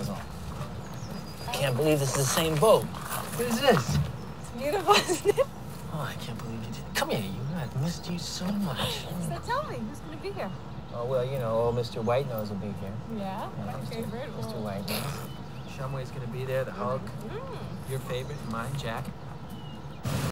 all. I can't believe this is the same boat. What is this? It's beautiful, isn't it? Oh, I can't believe you did. Come here, you. I've missed you so much. So tell me, who's going to be here? Oh, well, you know, old Mr. White Nose will be here. Yeah? My favorite. Mr. White Nose. Shumway's going to be there, the Hulk. Your favorite, mine, Jack.